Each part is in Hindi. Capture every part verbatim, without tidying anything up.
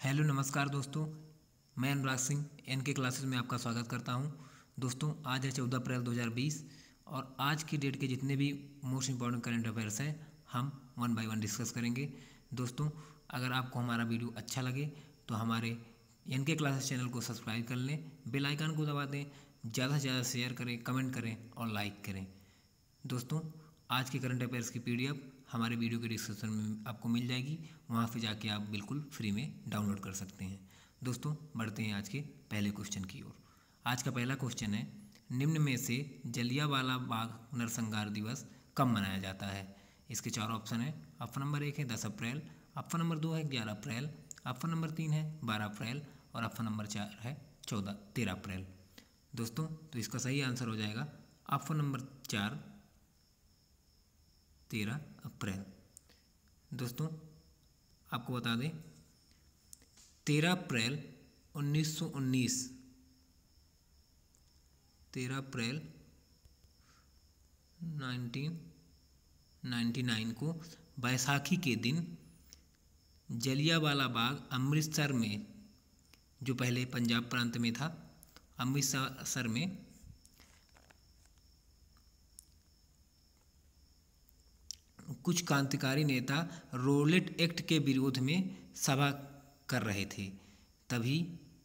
हेलो नमस्कार दोस्तों, मैं Anurag Singh N K classes में आपका स्वागत करता हूं। दोस्तों आज है चौदह अप्रैल दो हज़ार बीस और आज की डेट के जितने भी मोस्ट इम्पॉर्टेंट करंट अफेयर्स हैं हम वन बाय वन डिस्कस करेंगे। दोस्तों अगर आपको हमारा वीडियो अच्छा लगे तो हमारे एन के क्लासेस चैनल को सब्सक्राइब कर लें, बेल आइकन को दबा दें, ज़्यादा से ज़्यादा शेयर करें, कमेंट करें और लाइक करें। दोस्तों आज के करंट अफेयर्स की पीडीएफ हमारे वीडियो के डिस्क्रिप्शन में आपको मिल जाएगी, वहाँ पे जाके आप बिल्कुल फ्री में डाउनलोड कर सकते हैं। दोस्तों बढ़ते हैं आज के पहले क्वेश्चन की ओर। आज का पहला क्वेश्चन है, निम्न में से जलियांवाला बाग नरसंहार दिवस कब मनाया जाता है? इसके चार ऑप्शन है। ऑप्शन नंबर एक है दस अप्रैल, ऑप्शन नंबर दो है ग्यारह अप्रैल, ऑप्शन नंबर तीन है बारह अप्रैल और ऑप्शन नंबर चार है चौदह तेरह अप्रैल। दोस्तों तो इसका सही आंसर हो जाएगा ऑप्शन नंबर चार तेरह अप्रैल। दोस्तों आपको बता दें तेरह अप्रैल उन्नीस सौ उन्नीस तेरह अप्रैल नाइनटीन नाइन्टी नाइन को बैसाखी के दिन जलियांवाला बाग अमृतसर में, जो पहले पंजाब प्रांत में था, अमृतसर में कुछ क्रांतिकारी नेता रोलेट एक्ट के विरोध में सभा कर रहे थे। तभी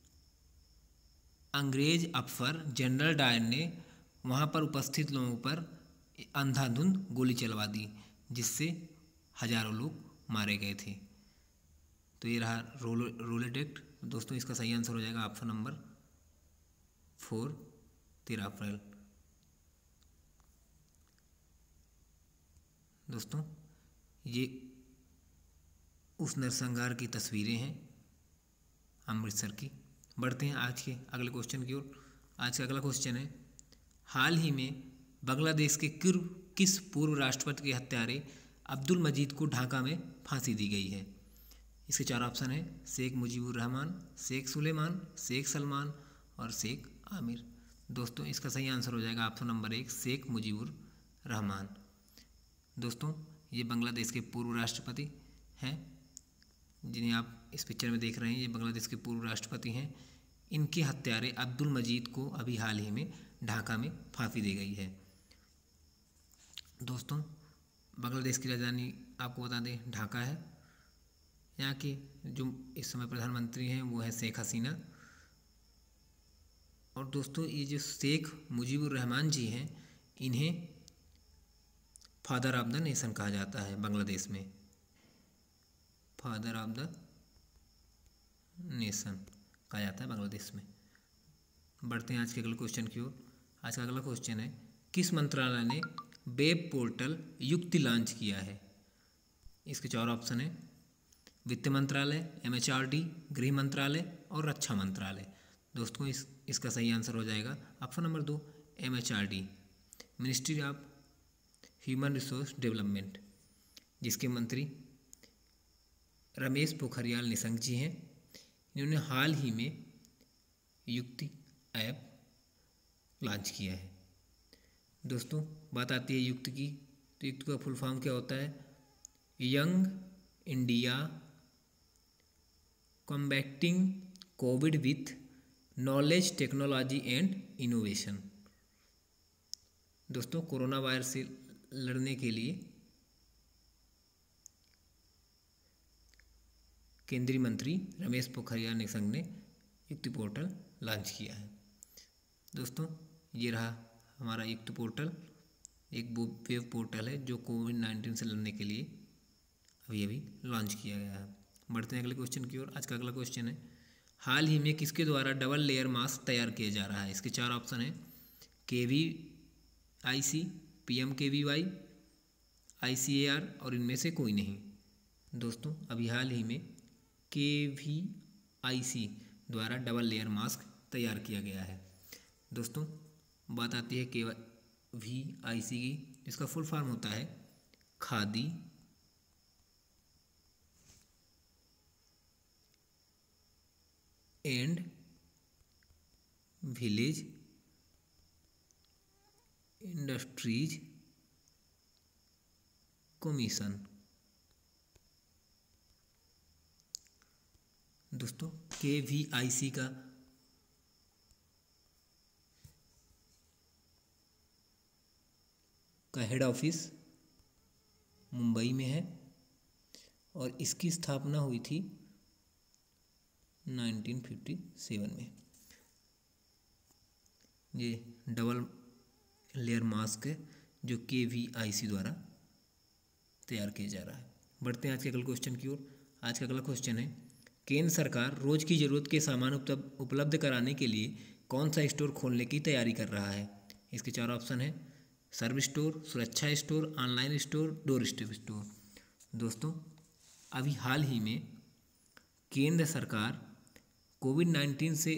अंग्रेज अफसर जनरल डायर ने वहाँ पर उपस्थित लोगों पर अंधाधुंध गोली चलवा दी, जिससे हजारों लोग मारे गए थे। तो ये रहा रोल रोलेट एक्ट। दोस्तों इसका सही आंसर हो जाएगा ऑप्शन नंबर फोर तेरह अप्रैल। दोस्तों ये उस नरसंहार की तस्वीरें हैं अमृतसर की। बढ़ते हैं आज के अगले क्वेश्चन की ओर। आज का अगला क्वेश्चन है, हाल ही में बांग्लादेश के किस पूर्व राष्ट्रपति के हत्यारे अब्दुल मजीद को ढाका में फांसी दी गई है? इसके चार ऑप्शन है। शेख मुजीबुर रहमान, शेख सुलेमान, शेख सलमान और शेख आमिर। दोस्तों इसका सही आंसर हो जाएगा ऑप्शन नंबर एक शेख मुजीबुर रहमान। दोस्तों ये बांग्लादेश के पूर्व राष्ट्रपति हैं, जिन्हें आप इस पिक्चर में देख रहे हैं, ये बांग्लादेश के पूर्व राष्ट्रपति हैं। इनके हत्यारे अब्दुल मजीद को अभी हाल ही में ढाका में फांसी दी गई है। दोस्तों बांग्लादेश की राजधानी आपको बता दें ढाका है। यहाँ के जो इस समय प्रधानमंत्री हैं वो है शेख हसीना। और दोस्तों ये जो शेख मुजीबुर रहमान जी हैं, इन्हें फादर ऑफ द नेशन कहा जाता है बांग्लादेश में, फादर ऑफ द नेशन कहा जाता है बांग्लादेश में। बढ़ते हैं आज के अगले क्वेश्चन की ओर। आज का अगला क्वेश्चन है, किस मंत्रालय ने वेब पोर्टल युक्ति लॉन्च किया है? इसके चार ऑप्शन है। वित्त मंत्रालय, एमएचआरडी, गृह मंत्रालय और रक्षा मंत्रालय। दोस्तों इस इसका सही आंसर हो जाएगा ऑप्शन नंबर दो MHRD, ministry of human resource development, जिसके मंत्री रमेश पोखरियाल निशंक जी हैं। इन्होंने हाल ही में युक्ति ऐप लॉन्च किया है। दोस्तों बात आती है युक्ति की, तो युक्ति का फुल फॉर्म क्या होता है? Young India combating COVID with knowledge technology and innovation. दोस्तों कोरोना वायरस से लड़ने के लिए केंद्रीय मंत्री रमेश पोखरियाल निशंक ने युक्ति पोर्टल लॉन्च किया है। दोस्तों ये रहा हमारा युक्ति पोर्टल, एक वेब पोर्टल है जो कोविड नाइन्टीन से लड़ने के लिए अभी अभी लॉन्च किया गया है। बढ़ते हैं अगले क्वेश्चन की ओर। आज का अगला क्वेश्चन है, हाल ही में किसके द्वारा डबल लेयर मास्क तैयार किया जा रहा है? इसके चार ऑप्शन है। K V I C, P M K V Y, I C A R और इनमें से कोई नहीं। दोस्तों अभी हाल ही में के वी आई सी द्वारा डबल लेयर मास्क तैयार किया गया है। दोस्तों बात आती है के वी आई सी की, इसका फुल फॉर्म होता है Khadi and village industries commission. दोस्तों के वी आई सी का का हेड ऑफिस मुंबई में है और इसकी स्थापना हुई थी नाइनटीन फिफ्टी सेवन में। ये डबल लेयर मास्क है जो के वी आई सी द्वारा तैयार किया जा रहा है। बढ़ते हैं आज के अगले क्वेश्चन की ओर। आज का अगला क्वेश्चन है, केंद्र सरकार रोज की ज़रूरत के सामान उपलब्ध कराने के लिए कौन सा स्टोर खोलने की तैयारी कर रहा है? इसके चार ऑप्शन है, service store, Suraksha store, online store, door step store. दोस्तों अभी हाल ही में केंद्र सरकार कोविड नाइन्टीन से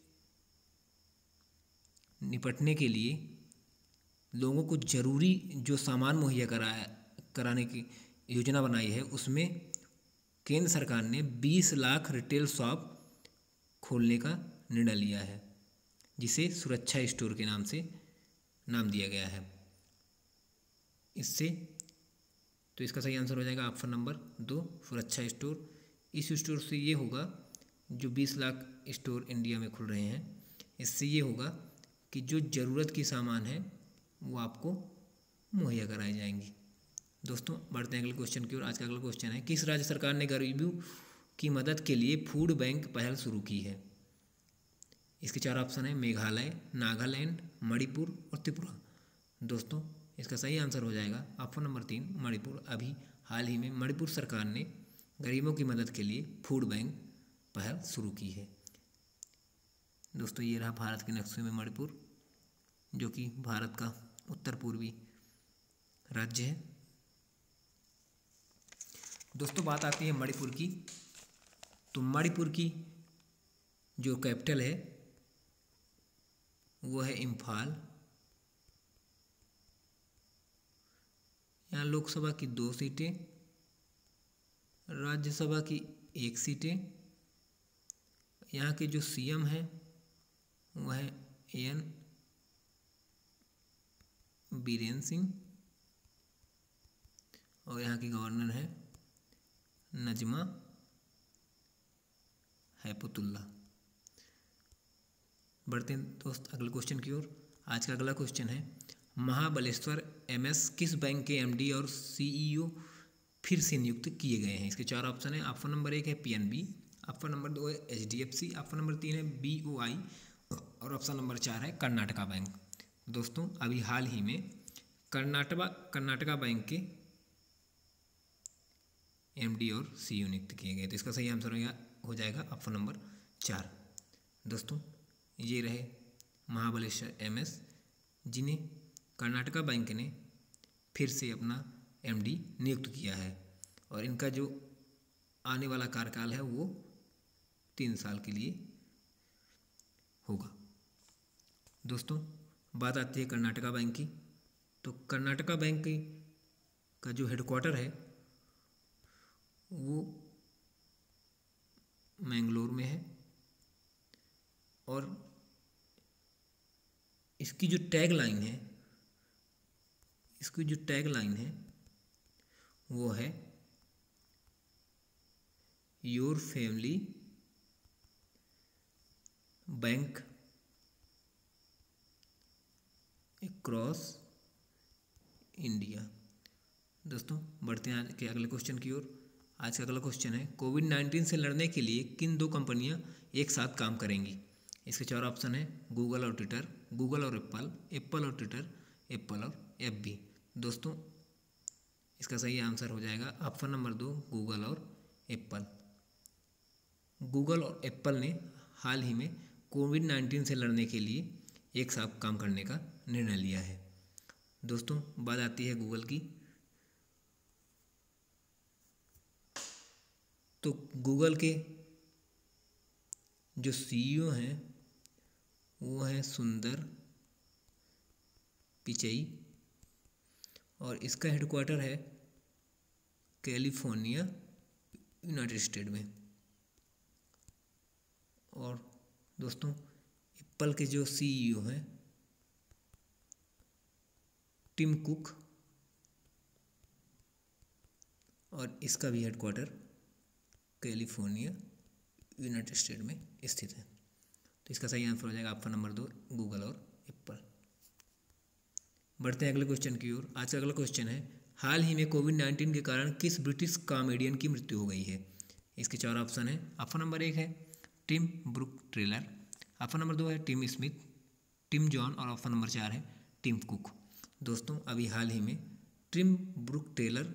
निपटने के लिए लोगों को ज़रूरी जो सामान मुहैया कराया कराने की योजना बनाई है, उसमें केंद्र सरकार ने बीस लाख रिटेल शॉप खोलने का निर्णय लिया है, जिसे सुरक्षा स्टोर के नाम से नाम दिया गया है। इससे तो इसका सही आंसर हो जाएगा ऑप्शन नंबर दो, सुरक्षा स्टोर। इस स्टोर से ये होगा, जो बीस लाख स्टोर इंडिया में खुल रहे हैं, इससे ये होगा कि जो ज़रूरत की सामान है वो आपको मुहैया कराई जाएंगी। दोस्तों बढ़ते हैं अगले क्वेश्चन की ओर। आज का अगला क्वेश्चन है, किस राज्य सरकार ने गरीबों की मदद के लिए फूड बैंक पहल शुरू की है? इसके चार ऑप्शन है, मेघालय, नागालैंड, मणिपुर और त्रिपुरा। दोस्तों इसका सही आंसर हो जाएगा ऑप्शन नंबर तीन, मणिपुर। अभी हाल ही में मणिपुर सरकार ने गरीबों की मदद के लिए फूड बैंक पहल शुरू की है। दोस्तों ये रहा भारत के नक्शे में मणिपुर, जो कि भारत का उत्तर पूर्वी राज्य है। दोस्तों बात आती है मणिपुर की, तो मणिपुर की जो कैपिटल है वो है इम्फाल। यहाँ लोकसभा की दो सीटें, राज्यसभा की एक सीटें। यहाँ के जो सीएम हैं वह है एन बीरेन सिंह और यहाँ की गवर्नर है नजमा हेपतुल्ला। बढ़ते हैं दोस्त अगले क्वेश्चन की ओर। आज का अगला क्वेश्चन है, महाबलेश्वर एमएस किस बैंक के एमडी और सीईओ फिर से नियुक्त किए गए हैं? इसके चार ऑप्शन है। ऑप्शन नंबर एक है पीएनबी, ऑप्शन नंबर दो है एचडीएफसी, ऑप्शन नंबर तीन है बीओआई और ऑप्शन नंबर चार है कर्नाटका बैंक। दोस्तों अभी हाल ही में कर्नाटका कर्नाटका बैंक के एमडी और सीईओ नियुक्त किए गए, तो इसका सही आंसर हो जाएगा ऑप्शन नंबर चार। दोस्तों ये रहे महाबलेश्वर एमएस, जिन्हें कर्नाटका बैंक ने फिर से अपना एमडी नियुक्त किया है और इनका जो आने वाला कार्यकाल है वो तीन साल के लिए होगा। दोस्तों बात आती है कर्नाटका बैंक की, तो कर्नाटका बैंक का जो हेडक्वार्टर है वो मैंगलोर में है और इसकी जो टैग लाइन है इसकी जो टैग लाइन है वो है your family bank across India. दोस्तों बढ़ते हैं आज के अगले क्वेश्चन की ओर। आज का अगला क्वेश्चन है, कोविड नाइन्टीन से लड़ने के लिए किन दो कंपनियां एक साथ काम करेंगी? इसके चार ऑप्शन है, गूगल और ट्विटर, गूगल और एप्पल, एप्पल और ट्विटर, एप्पल और एफबी। दोस्तों इसका सही आंसर हो जाएगा ऑप्शन नंबर दो, गूगल और एप्पल। गूगल और एप्पल ने हाल ही में कोविड नाइन्टीन से लड़ने के लिए एक साथ काम करने का निर्णय लिया है। दोस्तों बात आती है गूगल की, तो गूगल के जो सीईओ हैं वो हैं सुंदर पिचई और इसका हेडक्वार्टर है कैलिफोर्निया यूनाइटेड स्टेट में। और दोस्तों एप्पल के जो सीईओ हैं टिम कुक और इसका भी हेडक्वार्टर कैलिफोर्निया यूनाइटेड स्टेट में स्थित है। तो इसका सही आंसर हो जाएगा ऑप्शन नंबर दो, गूगल और एप्पल। बढ़ते हैं अगले क्वेश्चन की ओर। आज का अगला क्वेश्चन है, हाल ही में कोविड नाइन्टीन के कारण किस ब्रिटिश कॉमेडियन की मृत्यु हो गई है? इसके चार ऑप्शन है। ऑप्शन नंबर एक है Tim Brooke Taylor, option number दो है टिम स्मिथ, टिम जॉन और ऑप्शन नंबर चार है टिम कुक। दोस्तों अभी हाल ही में टिम ब्रूक टेलर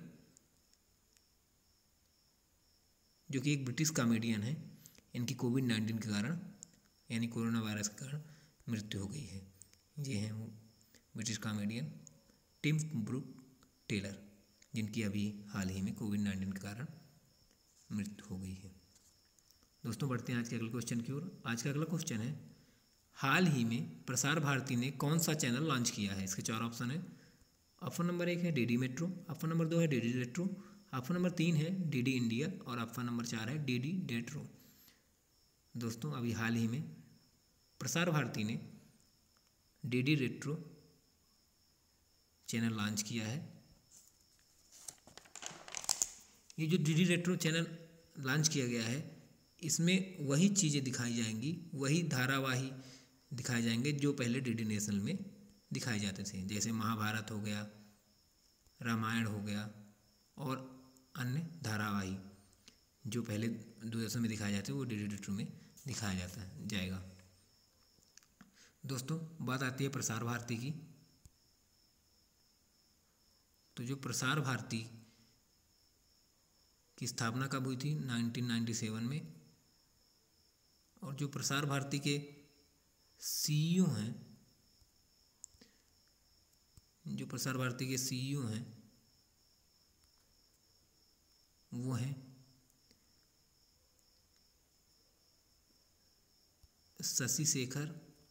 जो कि एक ब्रिटिश कॉमेडियन है, इनकी कोविड नाइन्टीन के कारण यानी कोरोना वायरस के कारण मृत्यु हो गई है। ये हैं वो British comedian Tim Brooke Taylor, जिनकी अभी हाल ही में कोविड नाइन्टीन के कारण मृत्यु हो गई है। दोस्तों बढ़ते हैं आज के अगले क्वेश्चन की ओर। आज का अगला क्वेश्चन है, हाल ही में प्रसार भारती ने कौन सा चैनल लॉन्च किया है? इसके चार ऑप्शन है। ऑप्शन नंबर एक है डीडी मेट्रो, ऑप्शन नंबर दो है डीडी रेट्रो, ऑप्शन नंबर तीन है डीडी इंडिया और ऑप्शन नंबर चार है डीडी डेट्रो। दोस्तों अभी हाल ही में प्रसार भारती ने डीडी रेट्रो चैनल लॉन्च किया है। ये जो डीडी रेट्रो चैनल लॉन्च किया गया है, इसमें वही चीज़ें दिखाई जाएंगी, वही धारावाही दिखाए जाएंगे जो पहले डीडी नेशनल में दिखाए जाते थे, जैसे महाभारत हो गया, रामायण हो गया और अन्य धारावाही जो पहले दूरदर्शन में दिखाए जाते हैं वो डीडी रेट्रो में दिखाया जाता है जाएगा। दोस्तों बात आती है प्रसार भारती की। तो जो प्रसार भारती की स्थापना कब हुई थी? नाइनटीन नाइंटी सेवन में। और जो प्रसार भारती के सीईओ हैं, जो प्रसार भारती के सीईओ हैं वो हैं शशि शेखर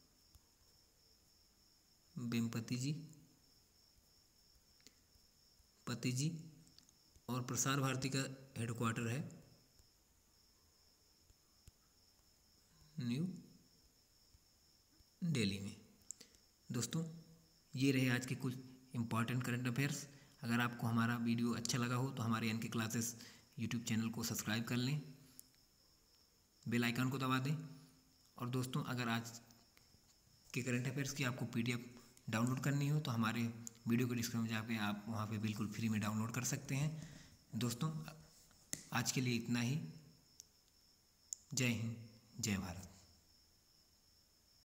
वेम्पति जी पति जी, और प्रसार भारती का हेडक्वार्टर है न्यू दिल्ली में। दोस्तों ये रहे आज के कुछ इम्पॉर्टेंट करंट अफेयर्स। अगर आपको हमारा वीडियो अच्छा लगा हो तो हमारे N K classes YouTube channel को सब्सक्राइब कर लें, बेल आइकन को दबा दें। और दोस्तों अगर आज के करंट अफेयर्स की आपको पीडीएफ डाउनलोड करनी हो तो हमारे वीडियो के डिस्क्रिप्शन में जाके आप वहाँ पे बिल्कुल फ्री में डाउनलोड कर सकते हैं। दोस्तों आज के लिए इतना ही। जय हिंद, जय भारत।